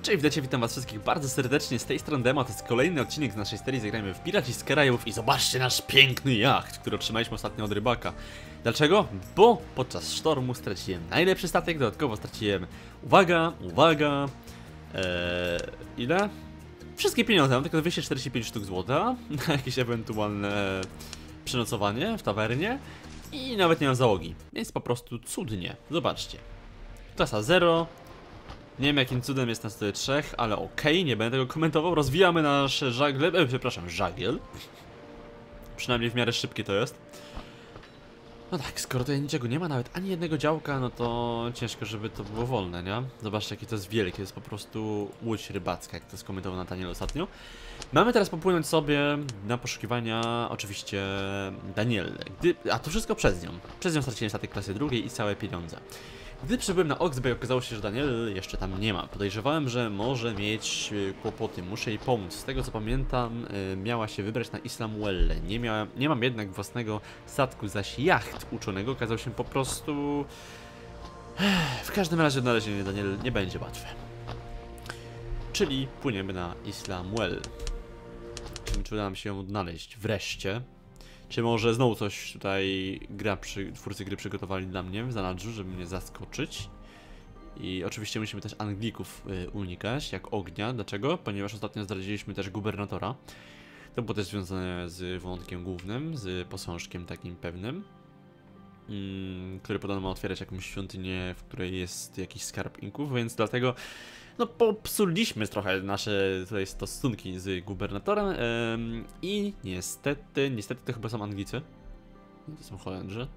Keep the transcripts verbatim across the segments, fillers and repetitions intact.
Cześć, witajcie, witam was wszystkich bardzo serdecznie, z tej strony Demo, to jest kolejny odcinek z naszej serii Zagrajmy w Piraci z Karajów i zobaczcie nasz piękny jacht, który otrzymaliśmy ostatnio od rybaka. Dlaczego? Bo podczas sztormu straciłem najlepszy statek, dodatkowo straciłem, uwaga, uwaga, ee, ile? Wszystkie pieniądze, mam tylko dwieście czterdzieści pięć sztuk złota na jakieś ewentualne przenocowanie w tawernie i nawet nie mam załogi, więc po prostu cudnie, zobaczcie. Klasa zero. Nie wiem jakim cudem jest nas tutaj trzech, ale okej, okay, nie będę tego komentował. Rozwijamy nasze żagle, e, przepraszam, żagiel. Przynajmniej w miarę szybkie to jest. No tak, skoro tutaj niczego nie ma, nawet ani jednego działka, no to ciężko, żeby to było wolne, nie? Zobaczcie, jakie to jest wielkie, to jest po prostu łódź rybacka, jak to skomentował Nataniel ostatnio. Mamy teraz popłynąć sobie na poszukiwania, oczywiście, Danielle. Gdy... A to wszystko przez nią. Przez nią straciłem statek klasy drugiej i całe pieniądze. Gdy przybyłem na Oxbay, okazało się, że Daniel jeszcze tam nie ma. Podejrzewałem, że może mieć kłopoty, muszę jej pomóc. Z tego co pamiętam, miała się wybrać na Islamuelle. Nie, miałem, nie mam jednak własnego statku, zaś jacht uczonego okazał się po prostu... W każdym razie odnalezienie Daniel nie będzie łatwe. Czyli płyniemy na Islamuelle. Czy uda nam się ją odnaleźć wreszcie? Czy może znowu coś tutaj gra przy, twórcy gry przygotowali dla mnie w zanadrzu, żeby mnie zaskoczyć. I oczywiście musimy też Anglików y, unikać, jak ognia. Dlaczego? Ponieważ ostatnio zdradziliśmy też gubernatora. To było też związane z wątkiem głównym, z posążkiem takim pewnym, mm, który podobno ma otwierać jakąś świątynię, w której jest jakiś skarb Inków, więc dlatego no popsuliśmy trochę nasze tutaj stosunki z gubernatorem ym, i niestety, niestety to chyba są Anglicy. To są Holendrzy.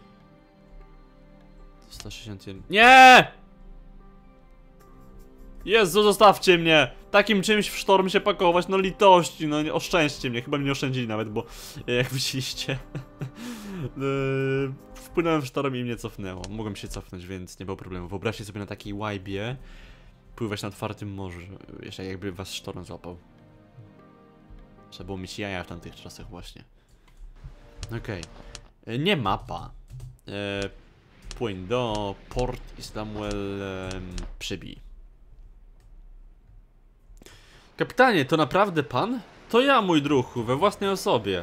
sto sześćdziesiąt jeden. Nie! Jezu, zostawcie mnie! Takim czymś w sztorm się pakować, no litości, no oszczędźcie mnie. Chyba mnie nie oszczędzili nawet, bo jak widzieliście yy, wpłynąłem w sztorm i mnie cofnęło. Mogłem się cofnąć, więc nie było problemu. Wyobraźcie sobie na takiej łajbie pływać na otwartym morzu, jeszcze jakby was sztorm złapał. Trzeba było mieć jaja w tamtych czasach właśnie. Okej. Okay. Nie mapa. E, płyń do Port Islamuel e, przybij. Kapitanie, to naprawdę pan? To ja, mój druhu, we własnej osobie.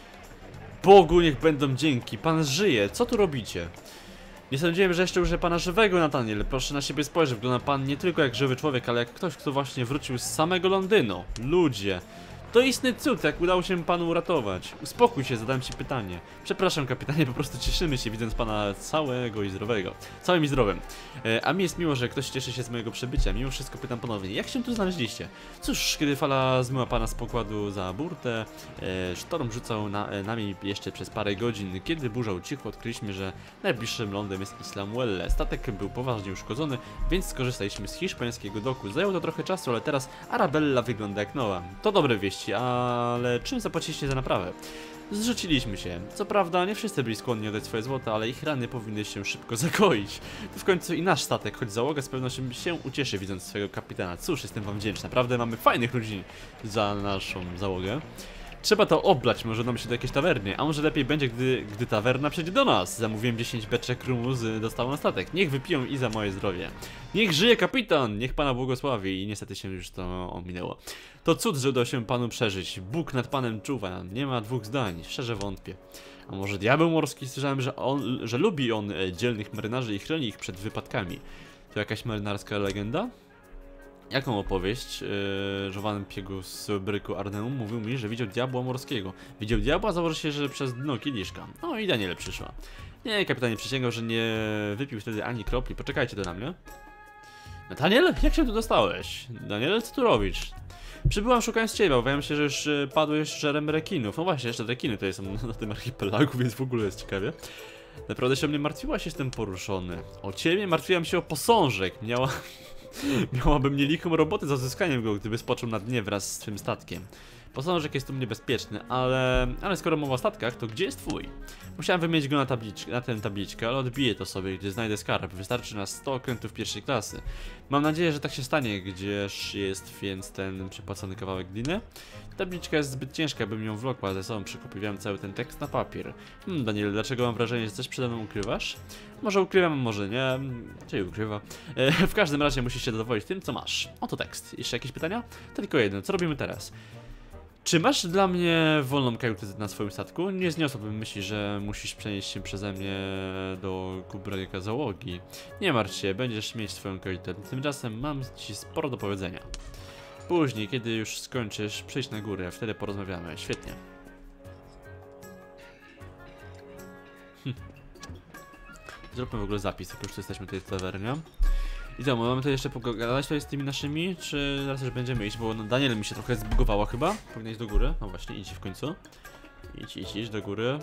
Bogu niech będą dzięki, pan żyje, co tu robicie? Nie sądziłem, że jeszcze użyję pana żywego, Nataniel. Proszę na siebie spojrzeć. Wygląda pan nie tylko jak żywy człowiek, ale jak ktoś, kto właśnie wrócił z samego Londynu. Ludzie. To istny cud, jak udało się panu uratować. Uspokój się, zadałem ci pytanie. Przepraszam, kapitanie, po prostu cieszymy się, widząc pana całego i zdrowego. Całym i zdrowym. E, a mi jest miło, że ktoś cieszy się z mojego przybycia. Mimo wszystko pytam ponownie, jak się tu znaleźliście? Cóż, kiedy fala zmyła pana z pokładu za burtę, e, sztorm rzucał na, e, nami jeszcze przez parę godzin. Kiedy burza ucichła, odkryliśmy, że najbliższym lądem jest Islamuelle. Statek był poważnie uszkodzony, więc skorzystaliśmy z hiszpańskiego doku. Zajęło to trochę czasu, ale teraz Arabella wygląda jak nowa. To dobre wieści. Ale czym zapłaciliście za naprawę? Zrzuciliśmy się. Co prawda nie wszyscy byli skłonni oddać swoje złoto, ale ich rany powinny się szybko zagoić. To w końcu i nasz statek, choć załoga z pewnością się ucieszy widząc swojego kapitana. Cóż, jestem wam wdzięczny. Naprawdę mamy fajnych ludzi za naszą załogę. Trzeba to oblać, może nam się do jakiejś tawerny, a może lepiej będzie, gdy, gdy tawerna przejdzie do nas. Zamówiłem dziesięć beczek rumu z dostawą na statek. Niech wypiją i za moje zdrowie. Niech żyje kapitan, niech pana błogosławi. I niestety się już to ominęło. To cud, że udało się panu przeżyć. Bóg nad panem czuwa, nie ma dwóch zdań, szczerze wątpię. A może diabeł morski? Słyszałem, że, on, że lubi on dzielnych marynarzy i chroni ich przed wypadkami. To jakaś marynarska legenda? Jaką opowieść? Yy, Żowanem Piegu z bryku Arneum mówił mi, że widział diabła morskiego. Widział diabła, założy się, że przez dno kieliszka. No i Daniele przyszła. Nie, kapitanie przysięgał, że nie wypił wtedy ani kropli. Poczekajcie to na mnie. Nataniel? Jak się tu dostałeś? Daniel, co tu robisz? Przybyłam szukając ciebie, obawiam się, że już padłeś żerem rekinów. No właśnie, jeszcze rekiny tutaj są na tym archipelagu, więc w ogóle jest ciekawie. Naprawdę się o mnie martwiłaś, jestem poruszony. O ciebie martwiłam się o posążek. Miała... Miałabym nieliką robotę z odzyskaniem go, gdyby spoczął na dnie wraz z swym statkiem. Posążek jest tu niebezpieczny, ale, ale skoro mowa o statkach, to gdzie jest twój? Musiałem wymienić go na, tabliczkę, na tę tabliczkę, ale odbiję to sobie, gdzie znajdę skarb. Wystarczy na sto okrętów pierwszej klasy. Mam nadzieję, że tak się stanie, gdzież jest więc ten przepłacony kawałek gliny. Tabliczka jest zbyt ciężka, bym ją wlokła ze sobą, przekopiowałem cały ten tekst na papier. Hmm, Daniel, dlaczego mam wrażenie, że coś przede mną ukrywasz? Może ukrywam, może nie. Czyli ukrywa. E, w każdym razie musisz się zadowolić tym, co masz. Oto tekst. Jeszcze jakieś pytania? To tylko jedno. Co robimy teraz? Czy masz dla mnie wolną kajutę na swoim statku? Nie zniosłbym myśli, że musisz przenieść się przeze mnie do kubraka załogi. Nie martw się, będziesz mieć swoją kajutę. Tymczasem mam ci sporo do powiedzenia. Później, kiedy już skończysz, przyjdź na górę, wtedy porozmawiamy. Świetnie. Hm. Zróbmy w ogóle zapis, jak już tu jesteśmy tutaj w tawernie. I co, mamy to jeszcze pogadać tutaj z tymi naszymi, czy zaraz już będziemy iść, bo no, Daniel mi się trochę zbugowało chyba. Powinien iść do góry. No właśnie, idź w końcu. Idź, idź, idź do góry.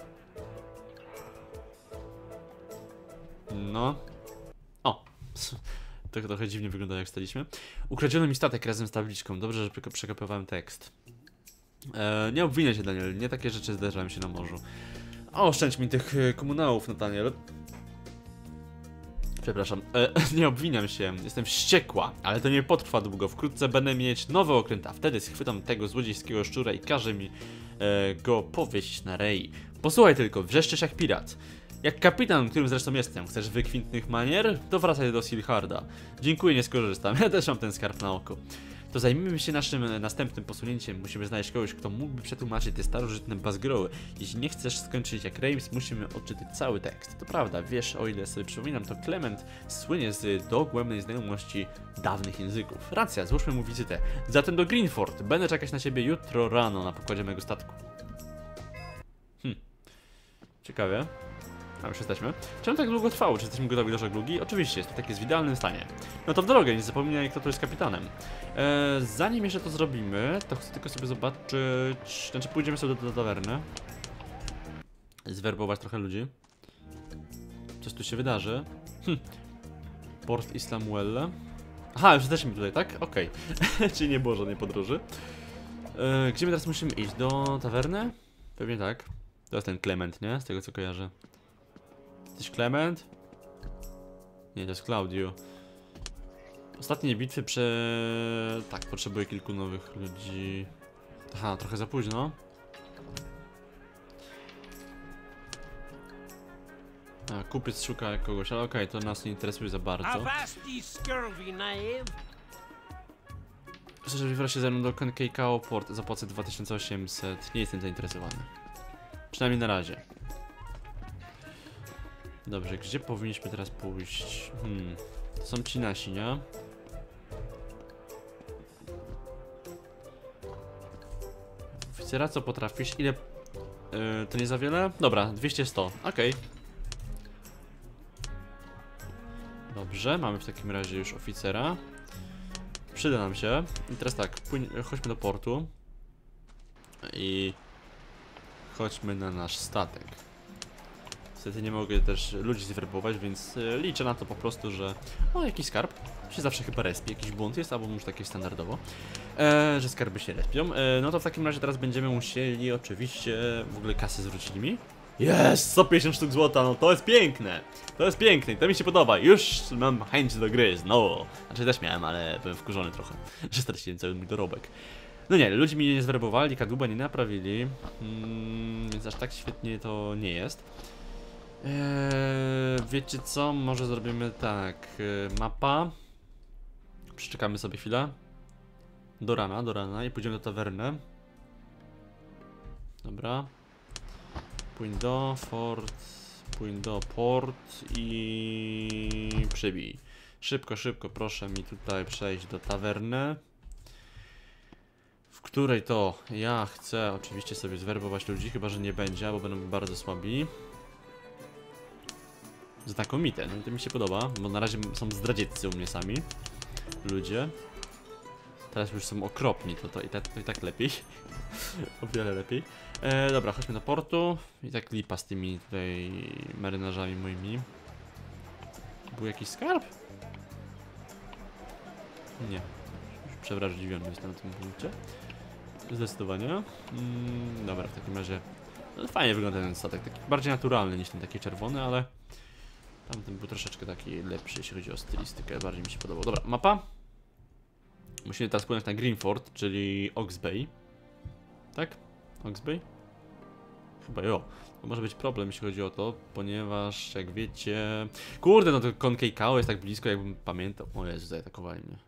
No. O! To trochę dziwnie wygląda, jak staliśmy. Ukradziono mi statek razem z tabliczką. Dobrze, że przekopywałem tekst. E, nie obwiniaj się, Daniel. Nie takie rzeczy zdarzają się na morzu. Oszczędź mi tych komunałów, Nathaniel. Przepraszam, e, nie obwiniam się, jestem wściekła, ale to nie potrwa długo. Wkrótce będę mieć nowy okręt, a wtedy schwytam tego złodziejskiego szczura i każę mi e, go powiesić na rei. Posłuchaj tylko, wrzeszczysz jak pirat. Jak kapitan, którym zresztą jestem. Chcesz wykwintnych manier? To wracaj do Silharda. Dziękuję, nie skorzystam, ja też mam ten skarb na oko. To zajmijmy się naszym następnym posunięciem. Musimy znaleźć kogoś, kto mógłby przetłumaczyć te starożytne bazgroły. Jeśli nie chcesz skończyć jak Reims, musimy odczytać cały tekst. To prawda, wiesz, o ile sobie przypominam, to Clement słynie z dogłębnej znajomości dawnych języków. Racja, złóżmy mu wizytę. Zatem do Greenford. Będę czekać na ciebie jutro rano na pokładzie mojego statku. Hm. Ciekawie. A już jesteśmy. Czemu tak długo trwało? Czy jesteśmy gotowi do żeglugi? Oczywiście, jest to tak jest w idealnym stanie. No to w drogę, nie zapominaj, kto tu jest kapitanem. Eee, zanim jeszcze to zrobimy, to chcę tylko sobie zobaczyć... Znaczy pójdziemy sobie do, do tawerny. Zwerbować trochę ludzi. Coś tu się wydarzy. Hm. Port Islamuelle. Aha, już jesteśmy tutaj, tak? Okej. Okay. Czyli nie było żadnej podróży. Eee, gdzie my teraz musimy iść? Do tawerny? Pewnie tak. To jest ten Clement, nie? Z tego co kojarzę. Jesteś Clement? Nie, to jest Claudio. Ostatnie bitwy prze... Tak, potrzebuję kilku nowych ludzi. Aha, trochę za późno. A, kupiec szuka kogoś, ale okej, okay, to nas nie interesuje za bardzo. Proszę, że wybiera się ze mną do Kenkei-Kao Port, zapłacę dwa tysiące osiemset. Nie jestem zainteresowany. Przynajmniej na razie. Dobrze, gdzie powinniśmy teraz pójść? Hmm, to są ci nasi, nie? Oficera, co potrafisz? Ile? Yy, to nie za wiele? Dobra, dwieście sto, okej. Okay. Dobrze, mamy w takim razie już oficera. Przyda nam się. I teraz tak, płyń, chodźmy do portu. I... chodźmy na nasz statek. Niestety nie mogę też ludzi zwerbować, więc liczę na to po prostu, że... O, jakiś skarb. Się zawsze chyba respi, jakiś błąd jest, albo może takie standardowo. E, że skarby się respią. E, no to w takim razie teraz będziemy musieli oczywiście w ogóle kasy zwrócić mi. Jest! sto pięćdziesiąt sztuk złota, no to jest piękne! To jest piękne i to mi się podoba. Już mam chęć do gry, no. Znaczy też miałem, ale byłem wkurzony trochę, że straciłem cały mój dorobek. No nie, ludzie mi nie zwerbowali, kadłuba nie naprawili, mm, więc aż tak świetnie to nie jest. Eee, wiecie co? Może zrobimy tak. Eee, mapa. Przeczekamy sobie chwilę. Do rana, do rana i pójdziemy do tawerny. Dobra. Pójdź do fort. Pójdź do port i przybij. Szybko, szybko, proszę mi tutaj przejść do tawerny. W której to ja chcę oczywiście sobie zwerbować ludzi, chyba że nie będzie, bo będą bardzo słabi. Znakomite, no to mi się podoba, bo na razie są zdradzieccy u mnie sami ludzie. Teraz już są okropni, to, to, i, tak, to i tak lepiej. O wiele lepiej. E, dobra, chodźmy do portu. I tak lipa z tymi tutaj marynarzami moimi. Był jakiś skarb? Nie. Już przewrażliwiony jestem na tym punkcie. Zdecydowanie. Mm, dobra, w takim razie no, fajnie wygląda ten statek, taki bardziej naturalny niż ten taki czerwony, ale tamten był troszeczkę taki lepszy, jeśli chodzi o stylistykę, bardziej mi się podobał. Dobra, mapa. Musimy teraz płynąć na Greenford, czyli Ox Bay. Tak? Ox Bay? Chyba jo. To może być problem, jeśli chodzi o to, ponieważ jak wiecie... Kurde, no to Konkei Kao jest tak blisko, jakbym pamiętał. O Jezu, zaatakowali mnie.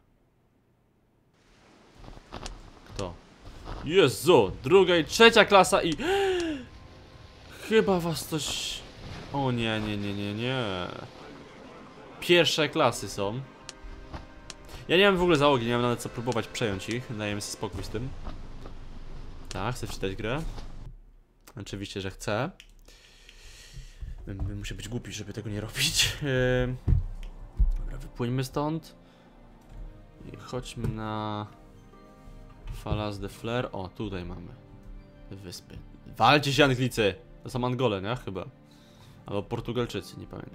Kto? Jezu! Druga i trzecia klasa i... Chyba was coś... O nie, nie, nie, nie, nie. Pierwsze klasy są. Ja nie mam w ogóle załogi, nie mam nawet co próbować przejąć ich. Dajemy sobie spokój z tym. Tak, chcę wczytać grę. Oczywiście, że chcę. Muszę być głupi, żeby tego nie robić. Dobra, wypłyńmy stąd. I chodźmy na... Falas de Fleur. O, tutaj mamy wyspy. Walcie się, Anglicy! To są Angole, nie? Chyba. Albo Portugalczycy, nie pamiętam.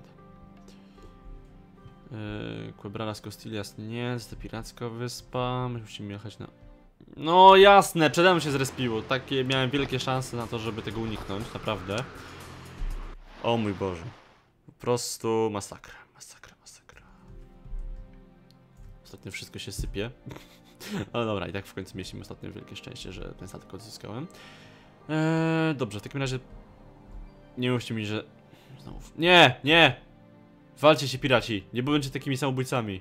Yy, Quebradas Costillas nie, to piracka wyspa. My musimy jechać na... No jasne, przede mną się zrespiło. Takie miałem wielkie szanse na to, żeby tego uniknąć, naprawdę. O mój Boże. Po prostu masakra, masakra, masakra. Ostatnio wszystko się sypie. Ale dobra, i tak w końcu mieliśmy ostatnio wielkie szczęście, że ten statek odzyskałem. Eee, dobrze, w takim razie... Nie mówcie mi, że... Znowu... Nie, nie! Walcie się, piraci, nie bądźcie takimi samobójcami.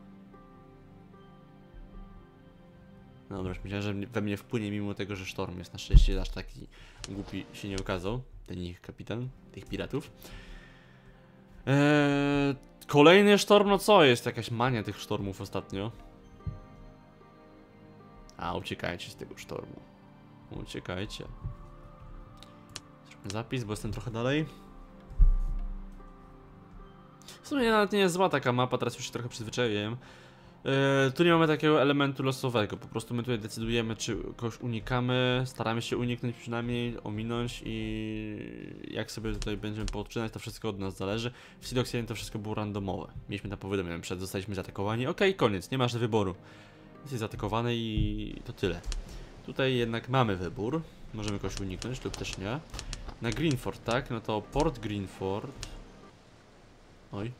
No dobra, myślałem, że we mnie wpłynie mimo tego, że sztorm jest. Na szczęście aż taki głupi się nie okazał. Ten ich kapitan, tych piratów. Eee, kolejny sztorm, no co jest? Jakaś mania tych sztormów ostatnio. A, uciekajcie z tego sztormu. Uciekajcie. Zróbmy zapis, bo jestem trochę dalej. W sumie nawet nie jest zła taka mapa, teraz już się trochę przyzwyczaiłem. Yy, tu nie mamy takiego elementu losowego, po prostu my tutaj decydujemy, czy kogoś unikamy, staramy się uniknąć przynajmniej, ominąć i jak sobie tutaj będziemy poodczynać, to wszystko od nas zależy. W Sidox jeden to wszystko było randomowe, mieliśmy na powiadomienie przed, zostaliśmy zaatakowani, okej, okay, koniec, nie masz wyboru. Jesteś zaatakowany i to tyle. Tutaj jednak mamy wybór, możemy kogoś uniknąć lub też nie. Na Greenford, tak? No to Port Greenford. Oj.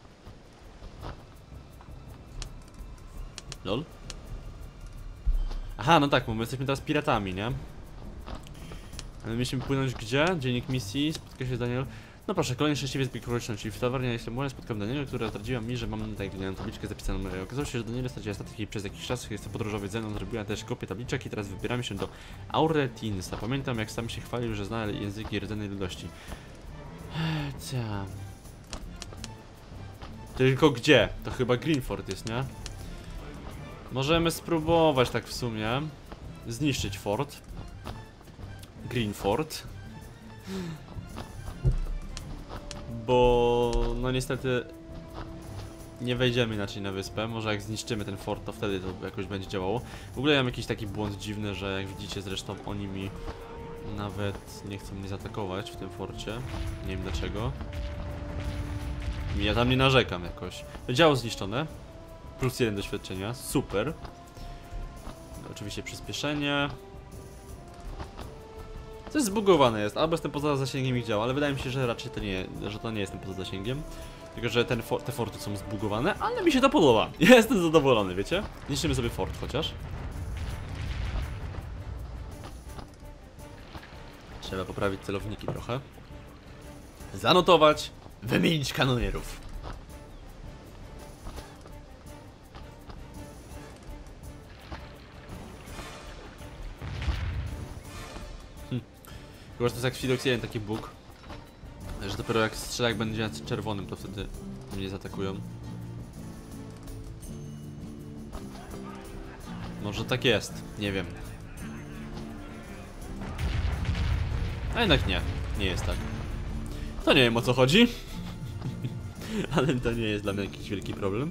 Lol. Aha, no tak, bo my jesteśmy teraz piratami, nie? Ale mieliśmy płynąć gdzie? Dziennik misji, spotka się z Daniel. No proszę, kolejny szczęśliwiec Big Fortune, czyli w tawernie Jestem spotkałem Daniela, która zdradziła mi, że mam tutaj glinianą tabliczkę zapisaną. Okazało się, że Daniela straciła statek i przez jakiś czas chce podróżować ze mną, zrobiła też kopię tabliczek i teraz wybieramy się do Auretinsa. Pamiętam, jak sam się chwalił, że zna języki rdzennej ludości. Cia. Tylko gdzie? To chyba Greenford jest, nie? Możemy spróbować tak w sumie zniszczyć fort. Greenford. Bo no niestety nie wejdziemy inaczej na wyspę. Może jak zniszczymy ten fort, to wtedy to jakoś będzie działało. W ogóle ja mam jakiś taki błąd dziwny, że jak widzicie zresztą oni mi nawet nie chcą mnie zaatakować w tym forcie. Nie wiem dlaczego. Ja tam nie narzekam jakoś. Działo zniszczone. Plus jeden doświadczenia. Super. Oczywiście przyspieszenie. Coś zbugowane jest, albo jestem poza zasięgiem ich działa, ale wydaje mi się, że raczej to nie, że to nie jestem poza zasięgiem. Tylko, że ten for, te forty są zbugowane, ale mi się to podoba. Ja jestem zadowolony, wiecie? Niszczymy sobie fort chociaż. Trzeba poprawić celowniki trochę. Zanotować. Wymienić kanonierów. Hm. Chyba, że to jest jak w Sidox jeden taki bóg, że dopiero jak strzelak będzie czerwonym, to wtedy mnie zaatakują. Może tak jest, nie wiem. A jednak nie, nie jest tak. To nie wiem o co chodzi. Ale to nie jest dla mnie jakiś wielki problem.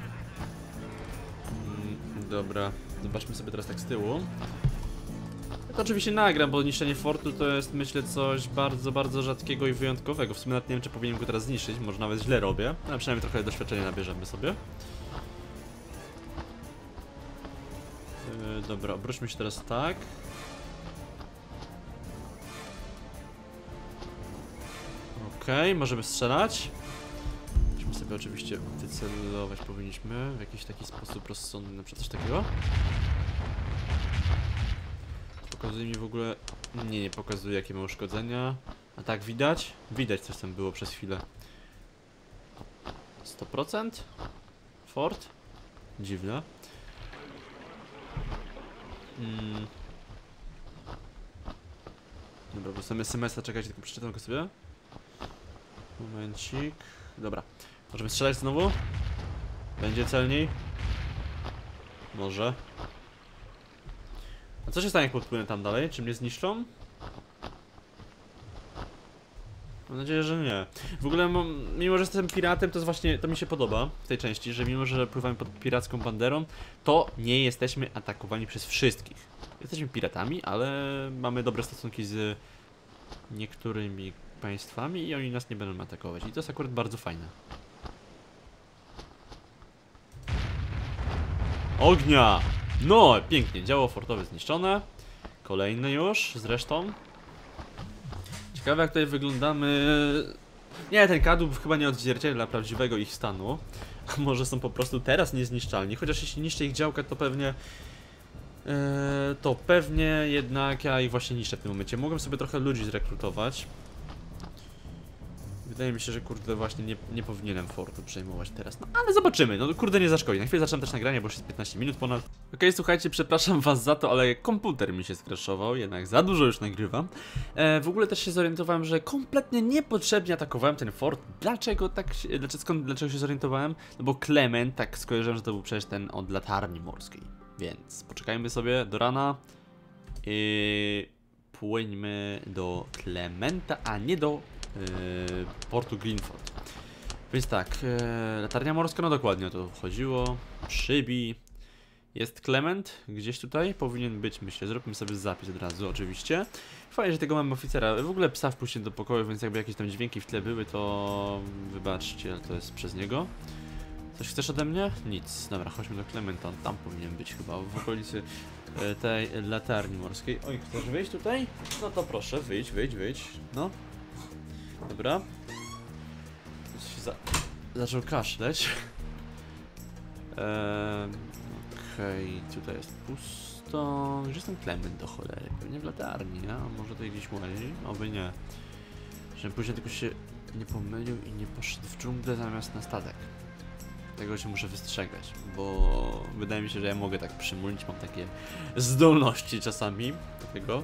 Mm, dobra, zobaczmy sobie teraz tak z tyłu. To oczywiście nagram, bo niszczenie fortu to jest, myślę, coś bardzo, bardzo rzadkiego i wyjątkowego. W sumie nawet nie wiem, czy powinienem go teraz zniszczyć, może nawet źle robię, ale przynajmniej trochę doświadczenia nabierzemy sobie. Yy, dobra, obróćmy się teraz tak. Okej, okay, możemy strzelać. Musimy sobie oczywiście wycelować, powinniśmy w jakiś taki sposób rozsądny, na przykład coś takiego. Pokazuje mi w ogóle... Nie, nie pokazuje, jakie ma uszkodzenia. A tak widać? Widać, coś tam było przez chwilę. sto procent? Fort? Dziwne. Hmm. Dobra, bo sobie es em es a, czekajcie, tylko przeczytam go sobie. Momencik. Dobra. Możemy strzelać znowu? Będzie celniej? Może. A co się stanie, jak podpłynę tam dalej? Czy mnie zniszczą? Mam nadzieję, że nie. W ogóle, mimo że jestem piratem, to jest właśnie, to mi się podoba w tej części, że mimo że pływamy pod piracką banderą, to nie jesteśmy atakowani przez wszystkich. Jesteśmy piratami, ale mamy dobre stosunki z niektórymi państwami i oni nas nie będą atakować. I to jest akurat bardzo fajne. Ognia! No, pięknie. Działo fortowe zniszczone. Kolejne już, zresztą. Ciekawe, jak tutaj wyglądamy. Nie, ten kadłub chyba nie odzwierciedla prawdziwego ich stanu. Może są po prostu teraz niezniszczalni. Chociaż jeśli niszczę ich działka, to pewnie... Yy, to pewnie jednak ja ich właśnie niszczę w tym momencie. Mogłem sobie trochę ludzi zrekrutować. Wydaje mi się, że kurde właśnie nie, nie powinienem fortu przejmować teraz. No ale zobaczymy, no kurde nie zaszkodzi. Na chwilę zaczynam też nagranie, bo już jest piętnaście minut ponad. Okej, okay, słuchajcie, przepraszam was za to, ale komputer mi się skraszował, jednak za dużo już nagrywam. E, w ogóle też się zorientowałem, że kompletnie niepotrzebnie atakowałem ten fort. Dlaczego tak się, dlaczego, skąd, dlaczego się zorientowałem? No bo Clement, tak skojarzyłem, że to był przecież ten od latarni morskiej. Więc poczekajmy sobie do rana i płyńmy do Clementa, a nie do Yy, portu Greenford. Więc tak, yy, latarnia morska, no dokładnie o to chodziło. Przybij. Jest Clement, gdzieś tutaj powinien być, myślę. Zróbmy sobie zapis od razu, oczywiście. Fajnie, że tego mamy oficera. W ogóle psa wpuściłem do pokoju, więc jakby jakieś tam dźwięki w tle były, to wybaczcie, ale to jest przez niego. Coś chcesz ode mnie? Nic. Dobra, chodźmy do Clementa. Tam powinien być chyba, w okolicy yy, tej latarni morskiej. Oj, chcesz wyjść tutaj? No to proszę, wyjdź, wyjdź, wyjdź. No. Dobra. Za zaczął kaszleć. Eee, Okej, okay. Tutaj jest pusto. Gdzie jest ten Clement do cholery? Pewnie w latarni, a może tutaj gdzieś łazi? Oby nie. Żebym później tylko się nie pomylił i nie poszedł w dżunglę zamiast na statek. Tego się muszę wystrzegać, bo wydaje mi się, że ja mogę tak przymulić, mam takie zdolności czasami do tego.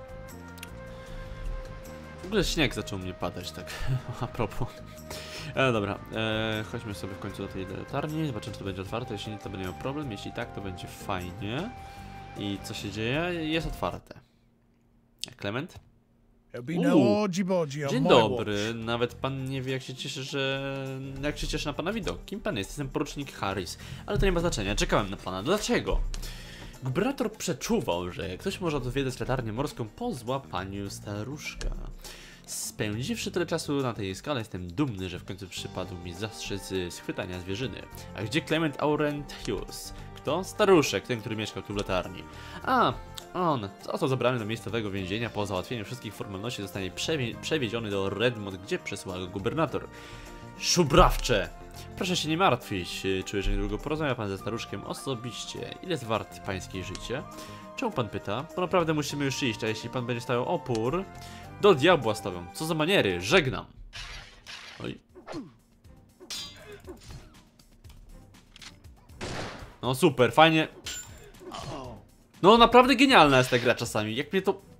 W ogóle śnieg zaczął mnie padać, tak a propos. E, dobra, e, chodźmy sobie w końcu do tej latarni, zobaczymy, czy to będzie otwarte. Jeśli nie, to będzie miał problem, jeśli tak, to będzie fajnie. I co się dzieje? Jest otwarte. Clement? Uuu, dzień dobry, nawet pan nie wie, jak się cieszy, że... jak się cieszy na pana widok. Kim pan jest? Jestem porucznik Harris, ale to nie ma znaczenia, czekałem na pana. Dlaczego? Gubernator przeczuwał, że ktoś może odwiedzać latarnię morską po złapaniu staruszka. Spędziwszy tyle czasu na tej skale, jestem dumny, że w końcu przypadł mi zastrzec schwytania zwierzyny. A gdzie Clement Aurentius? Kto? Staruszek, ten, który mieszkał tu w latarni. A, on został zabrany do miejscowego więzienia. Po załatwieniu wszystkich formalności zostanie przewie przewieziony do Redmond, gdzie przesłał go gubernator. Szubrawcze! Proszę się nie martwić, czuję, że niedługo porozmawia pan ze staruszkiem osobiście. Ile jest wart pańskie życie? Czemu pan pyta? Bo naprawdę musimy już iść, a jeśli pan będzie stawiał opór, do diabła stawiam. Co za maniery, żegnam. Oj. No super, fajnie. No naprawdę genialna jest ta gra czasami, jak mnie to...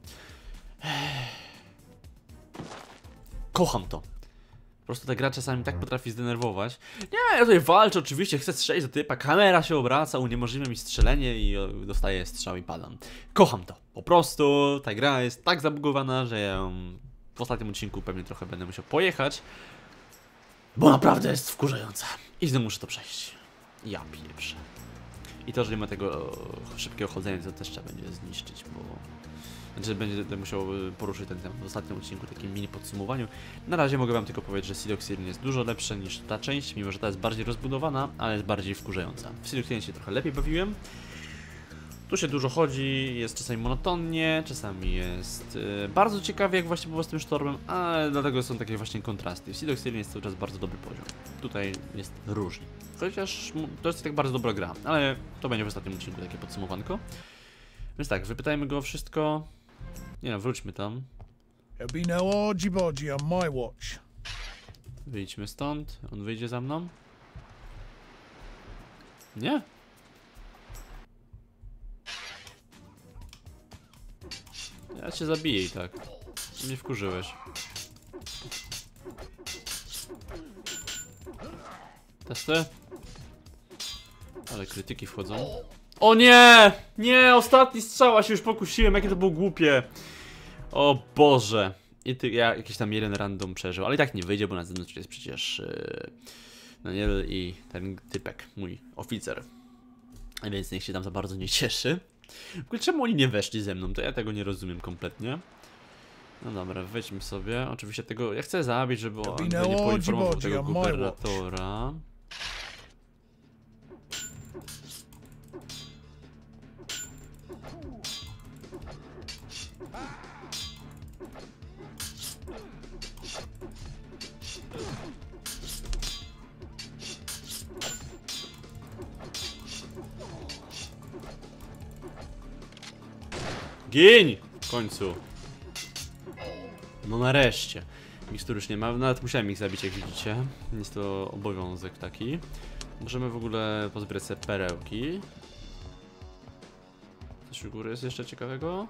Kocham to. Po prostu ta gra czasami tak potrafi zdenerwować. Nie, ja tutaj walczę, oczywiście, chcę strzelić do typa, kamera się obraca, uniemożliwia mi strzelenie i dostaję strzał i padam. Kocham to. Po prostu ta gra jest tak zabugowana, że ja w ostatnim odcinku pewnie trochę będę musiał pojechać. Bo naprawdę jest wkurzająca. I znowu muszę to przejść. Ja pieprzę. I to, że nie ma tego szybkiego chodzenia, to też trzeba będzie zniszczyć, bo... Znaczy będę musiał poruszyć ten temat w ostatnim odcinku, takim mini podsumowaniu. Na razie mogę wam tylko powiedzieć, że Sidoxylin jest dużo lepsze niż ta część, mimo że ta jest bardziej rozbudowana, ale jest bardziej wkurzająca. W Sidoxylin się trochę lepiej bawiłem. Tu się dużo chodzi, jest czasami monotonnie, czasami jest yy, bardzo ciekawie, jak właśnie było z tym sztormem, ale dlatego są takie właśnie kontrasty. W Sidoxylin jest cały czas bardzo dobry poziom. Tutaj jest różnie. Chociaż to jest tak bardzo dobra gra, ale to będzie w ostatnim odcinku takie podsumowanko. Więc tak, wypytajmy go o wszystko. Nie no, wróćmy tam. There'll be no argy-bargy on my watch. Wyjdźmy stąd. On wyjdzie za mną? Nie? Ja cię zabiję i tak. Mnie wkurzyłeś. Testy? Ale krytyki wchodzą. O nie! Nie! Ostatni strzała się już pokusiłem, jakie to było głupie. O Boże. I ty, ja jakiś tam jeden random przeżył, ale i tak nie wyjdzie, bo na zewnątrz jest przecież yy, Daniel i ten typek, mój oficer. A więc niech się tam za bardzo nie cieszy. W ogóle czemu oni nie weszli ze mną? To ja tego nie rozumiem kompletnie. No dobra, wejdźmy sobie. Oczywiście tego, ja chcę zabić, żeby on nie poinformował tego gubernatora. Giń! W końcu. No nareszcie. Mikstur już nie ma, nawet musiałem ich zabić, jak widzicie. Jest to obowiązek taki. Możemy w ogóle pozbierać sobie perełki. Coś u góry jest jeszcze ciekawego?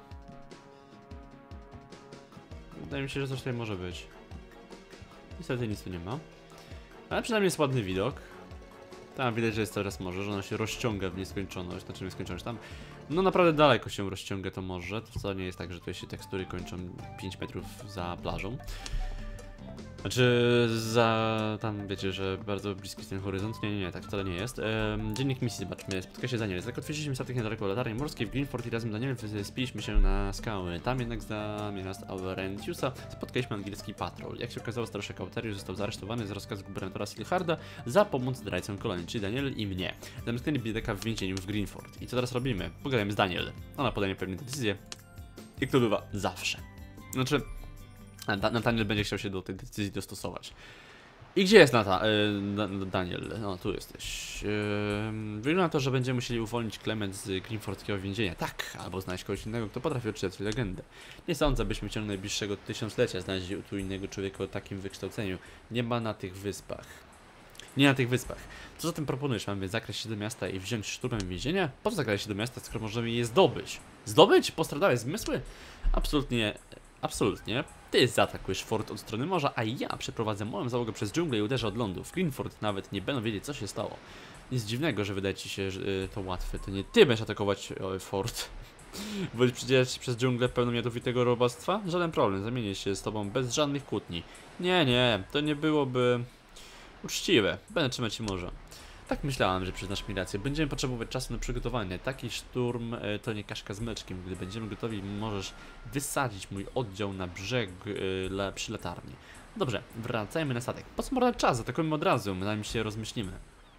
Wydaje mi się, że coś tutaj może być. Niestety nic tu nie ma. Ale przynajmniej jest ładny widok. Tam widać, że jest coraz morze, że ono się rozciąga w nieskończoność, znaczy nieskończoność tam. No naprawdę daleko się rozciąga to morze, to wcale nie jest tak, że tutaj się tekstury kończą pięć metrów za plażą. Znaczy za... tam wiecie, że bardzo bliski jest ten horyzont, nie, nie, nie, tak wcale nie jest. Ehm, dziennik misji, zobaczmy, spotka się z Danielem. Tak otworzyliśmy statek niedaleko latarni morskiej w Greenford i razem z Danielem spiliśmy się na skały. Tam jednak zamiast Aurentiusa spotkaliśmy angielski patrol. Jak się okazało, starszy Kauterius został zaaresztowany z rozkazu gubernatora Silharda za pomoc zdrajcom kolonii, czyli Daniel i mnie. Zamknęli biedaka w więzieniu w Greenford. I co teraz robimy? Pogadajmy z Daniel. Ona podejmie pewne decyzje. Jak to bywa zawsze. Znaczy... Nathaniel będzie chciał się do tej decyzji dostosować. I gdzie jest Nata, yy, Daniel? No, tu jesteś. Yy, wygląda na to, że będziemy musieli uwolnić Clement z Greenfordskiego więzienia. Tak, albo znaleźć kogoś innego, kto potrafi odczytać legendę. Nie sądzę, byśmy w ciągu najbliższego tysiąclecia znaleźli tu innego człowieka o takim wykształceniu. Nie ma na tych wyspach. Nie na tych wyspach. Co zatem proponujesz? Mamy zakraść się do miasta i wziąć szturmem więzienia? Po co zakraść się do miasta, skoro możemy je zdobyć? Zdobyć? Postradałeś zmysły? Absolutnie, absolutnie. Ty zaatakujesz fort od strony morza, a ja przeprowadzę moją załogę przez dżunglę i uderzę od lądu. W Greenford nawet nie będą wiedzieć, co się stało. Nic dziwnego, że wydaje ci się, że to łatwe. To nie ty będziesz atakować o, fort. Wolisz przedzierać przez dżunglę pełną jadowitego robactwa? Żaden problem, zamienię się z tobą bez żadnych kłótni. Nie, nie, to nie byłoby uczciwe. Będę trzymać się morza. Tak myślałem, że przyznasz mi rację. Będziemy potrzebować czasu na przygotowanie. Taki szturm e, to nie kaszka z mleczkiem. Gdy będziemy gotowi, możesz wysadzić mój oddział na brzeg e, la, przy latarni. Dobrze, wracajmy na statek. Po co marnować czas? Zaatakujmy od razu, zanim się rozmyślimy.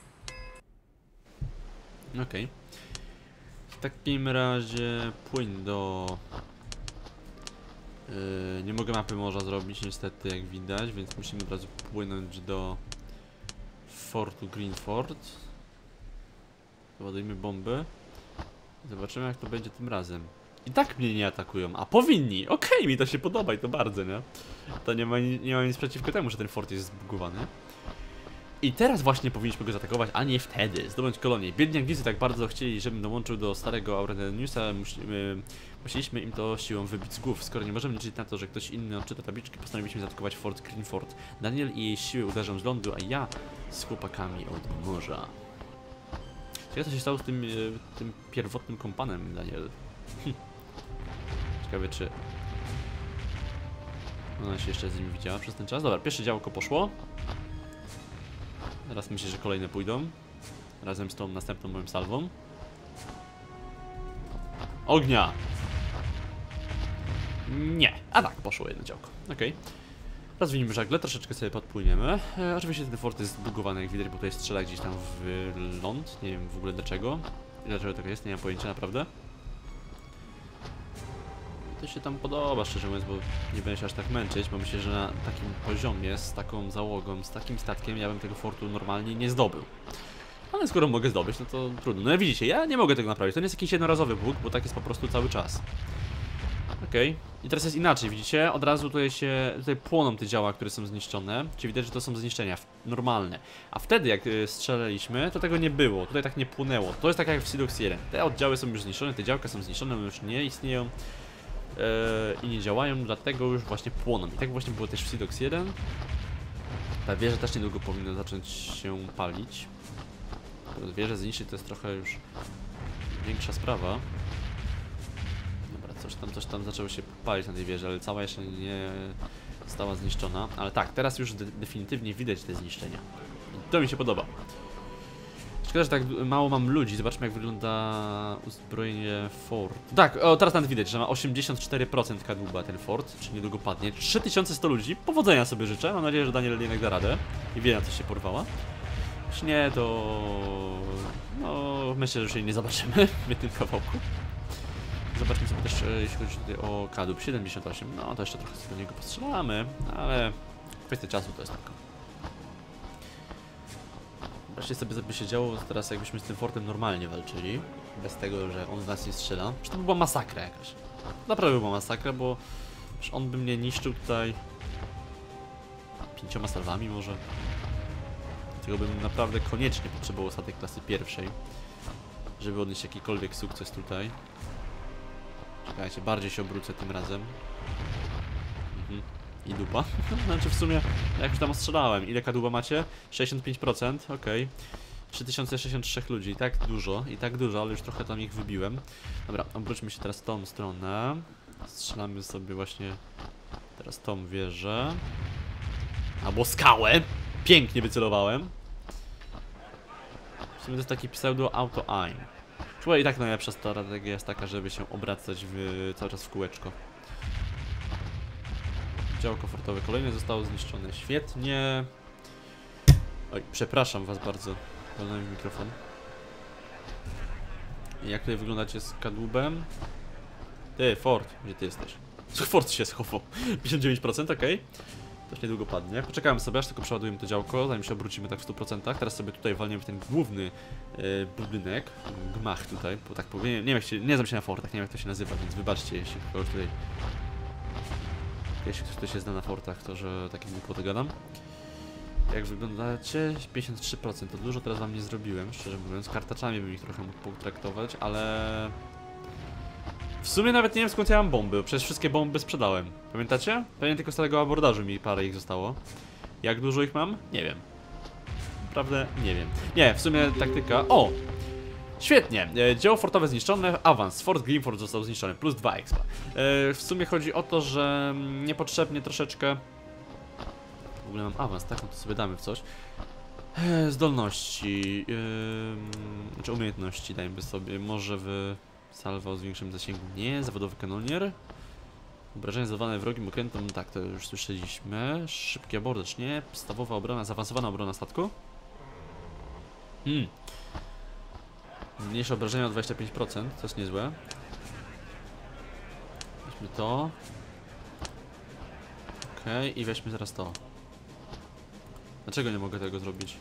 Okej. Okay. W takim razie płyń do... Yy, nie mogę mapy morza zrobić niestety, jak widać, więc musimy od razu płynąć do fortu Greenford. Ładujmy bomby. Zobaczymy, jak to będzie tym razem. I tak mnie nie atakują, a powinni. Okej, okay, mi to się podoba i to bardzo, nie? To nie ma, nie ma nic przeciwko temu, że ten fort jest zbugowany. I teraz właśnie powinniśmy go zaatakować, a nie wtedy. Zdobądź kolonię. Biedni Anglicy tak bardzo chcieli, żebym dołączył do starego Aureliusa. Musimy, musieliśmy im to siłą wybić z głów. Skoro nie możemy liczyć na to, że ktoś inny odczyta tabliczki, postanowiliśmy zaatakować fort Greenford. Daniel i jej siły uderzą z lądu, a ja z chłopakami od morza. Ciekawe, co się stało z tym, tym pierwotnym kompanem, Daniel. Hm. Ciekawe, czy ona się jeszcze z nim widziała przez ten czas. Dobra, pierwsze działko poszło. Teraz myślę, że kolejne pójdą. Razem z tą następną moją salwą. Ognia. Nie. A tak, poszło jedno działko. Okej. Okay. Rozwiniemy żagle, troszeczkę sobie podpłyniemy. E, oczywiście ten fort jest zbugowany, jak widać, bo tutaj strzela gdzieś tam w ląd. Nie wiem w ogóle dlaczego. Dlaczego tak jest, nie mam pojęcia naprawdę. To się tam podoba, szczerze mówiąc, bo nie będę się aż tak męczyć, bo myślę, że na takim poziomie, z taką załogą, z takim statkiem, ja bym tego fortu normalnie nie zdobył. Ale skoro mogę zdobyć, no to trudno. No widzicie, ja nie mogę tego naprawić. To nie jest jakiś jednorazowy bóg, bo tak jest po prostu cały czas. Okej. Okay. I teraz jest inaczej, widzicie? Od razu tutaj się, tutaj płoną te działa, które są zniszczone. Czyli widać, że to są zniszczenia normalne. A wtedy, jak strzelaliśmy, to tego nie było. Tutaj tak nie płynęło. To jest tak jak w Sea Dogs jeden. Te oddziały są już zniszczone, te działka są zniszczone, one już nie istnieją. Yy, I nie działają, dlatego już właśnie płoną. I tak właśnie było też w Sea Dogs jeden. Ta wieża też niedługo powinna zacząć się palić. Wieżę zniszczyć to jest trochę już większa sprawa. Dobra, coś tam, coś tam zaczęło się palić na tej wieży, ale cała jeszcze nie została zniszczona. Ale tak, teraz już de definitywnie widać te zniszczenia. I to mi się podoba. Szkoda, że tak mało mam ludzi. Zobaczmy, jak wygląda uzbrojenie fort. Tak, o, teraz nawet widać, że ma osiemdziesiąt cztery procent kadłuba ten fort, czyli niedługo padnie. trzy tysiące sto ludzi. Powodzenia sobie życzę. Mam nadzieję, że Daniel jednak da radę. I wie, na co się porwała. Jeśli nie, to... No, myślę, że już jej nie zobaczymy w tym kawałku. Zobaczmy sobie też, jeśli chodzi tutaj o kadłub siedemdziesiąt osiem. No, to jeszcze trochę sobie do niego postrzelamy, ale kwestia czasu to jest tylko. Wreszcie sobie by się działo teraz, jakbyśmy z tym fortem normalnie walczyli. Bez tego, że on z nas nie strzela. Przecież to by była masakra jakaś. Naprawdę by była masakra, bo on by mnie niszczył tutaj pięcioma salwami może. Tego bym naprawdę koniecznie potrzebował statek klasy pierwszej, żeby odnieść jakikolwiek sukces tutaj. Czekajcie, bardziej się obrócę tym razem. Mhm. I dupa. Znaczy w sumie, jak już tam ostrzelałem. Ile kadłuba macie? sześćdziesiąt pięć procent, okej. Okay. trzy tysiące sześćdziesiąt trzy ludzi, i tak dużo, i tak dużo, ale już trochę tam ich wybiłem. Dobra, obróćmy się teraz w tą stronę. Strzelamy sobie właśnie teraz tą wieżę. Albo skałę! Pięknie wycelowałem. W sumie to jest taki pseudo auto-aim. Słuchaj, i tak najlepsza strategia jest taka, żeby się obracać w, cały czas w kółeczko. Działko fortowe kolejne zostało zniszczone. Świetnie. Oj, przepraszam was bardzo. Wolnąłem w mikrofon. I jak tutaj wyglądacie z kadłubem? Ty, Fort, gdzie ty jesteś? Fort się schował. pięćdziesiąt dziewięć procent, okej. Okay. Też niedługo padnie. Poczekamy sobie, aż tylko przeładujemy to działko, zanim się obrócimy tak w stu procentach. Teraz sobie tutaj walniemy w ten główny e, budynek, gmach tutaj, bo tak powiem, nie, nie wiem jak się, nie znam się na fortach, nie wiem jak to się nazywa, więc wybaczcie, jeśli kogoś tutaj, jeśli ktoś tutaj się zna na fortach, to że takie głupoty gadam. Jak wyglądacie? pięćdziesiąt trzy procent, to dużo teraz wam nie zrobiłem, szczerze mówiąc. Kartaczami bym ich trochę mógł potraktować, ale... W sumie nawet nie wiem skąd ja mam bomby, bo przecież wszystkie bomby sprzedałem. Pamiętacie? Pewnie tylko z tego abordażu mi parę ich zostało. Jak dużo ich mam? Nie wiem. Naprawdę nie wiem. Nie, w sumie taktyka... O! Świetnie! E, dzieło fortowe zniszczone, awans. Fort Grimford został zniszczony, plus dwa expa. E, w sumie chodzi o to, że niepotrzebnie troszeczkę... W ogóle mam awans, tak? No to sobie damy w coś. E, zdolności... E, znaczy umiejętności dajmy sobie. Może w... Salwa o zwiększonym zasięgu nie, zawodowy kanonier. Obrażenia zadawane wrogim okrętom, no tak, to już słyszeliśmy. Szybki abordaż, nie. Podstawowa obrona, zaawansowana obrona statku. Hmm. Mniejsze obrażenia o dwadzieścia pięć procent, to jest niezłe. Weźmy to. Okej, okay, i weźmy zaraz to. Dlaczego nie mogę tego zrobić?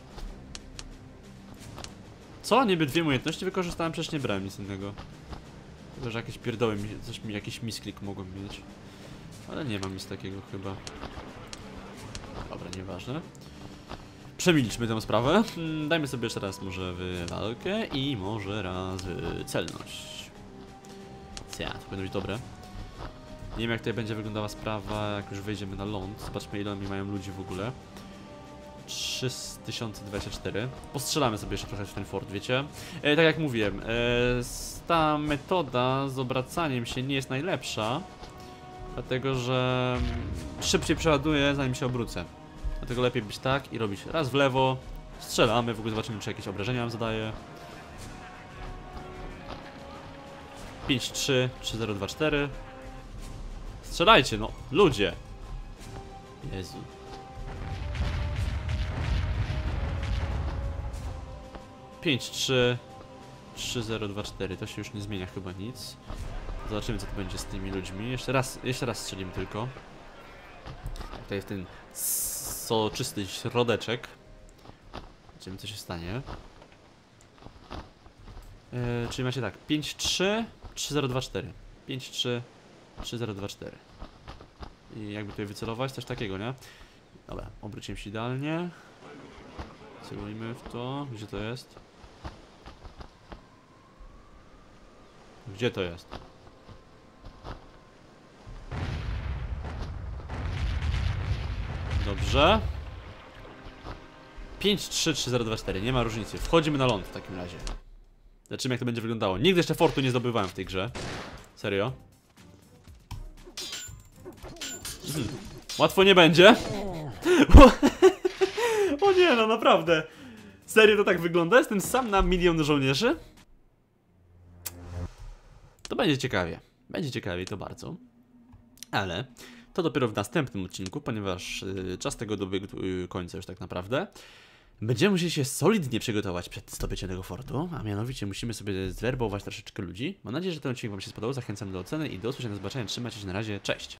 Co? Niby dwie umiejętności wykorzystałem, przecież nie brałem nic innego. Chyba, że jakieś pierdoły, coś mi, jakiś misklik mogłem mieć. Ale nie mam nic takiego chyba. Dobra, nieważne. Przemilczmy tę sprawę. Dajmy sobie jeszcze raz może w walkę i może raz w celność. Ja, to powinno być dobre. Nie wiem jak tutaj będzie wyglądała sprawa, jak już wejdziemy na ląd. Zobaczmy ile oni mają ludzi w ogóle. trzy tysiące dwadzieścia cztery. Postrzelamy sobie jeszcze trochę w ten fort, wiecie? E, tak jak mówiłem, e, ta metoda z obracaniem się nie jest najlepsza. Dlatego, że szybciej przeładuję zanim się obrócę. Dlatego lepiej być tak i robić raz w lewo. Strzelamy, w ogóle zobaczymy czy jakieś obrażenia nam zadaje. pięć trzy trzy zero dwa cztery. Strzelajcie, no, ludzie. Jezu. pięć trzy trzy zero dwa cztery. To się już nie zmienia chyba nic. Zobaczymy, co to będzie z tymi ludźmi. Jeszcze raz, jeszcze raz strzelimy tylko. Tutaj w ten soczysty środeczek. Zobaczymy, co się stanie. Yy, czyli macie tak, pięć trzy trzy zero dwa cztery. pięć trzy trzy zero dwa cztery. I jakby tutaj wycelować, coś takiego, nie? Dobra, obrócimy się idealnie. Celujmy w to. Gdzie to jest? Gdzie to jest? Dobrze. pięć trzy trzy zero dwa cztery, nie ma różnicy. Wchodzimy na ląd w takim razie. Zobaczymy, jak to będzie wyglądało. Nigdy jeszcze fortu nie zdobywałem w tej grze. Serio. Hmm. Łatwo nie będzie. O nie, no naprawdę. Serio to tak wygląda? Jestem sam na milion żołnierzy? To będzie ciekawie. Będzie ciekawie, to bardzo. Ale to dopiero w następnym odcinku, ponieważ yy, czas tego dobiegł yy, końca już tak naprawdę. Będziemy musieli się solidnie przygotować przed zdobyciem tego fortu, a mianowicie musimy sobie zwerbować troszeczkę ludzi. Mam nadzieję, że ten odcinek wam się spodobał, zachęcam do oceny i do usłyszenia, do zobaczenia, trzymajcie się, na razie, cześć!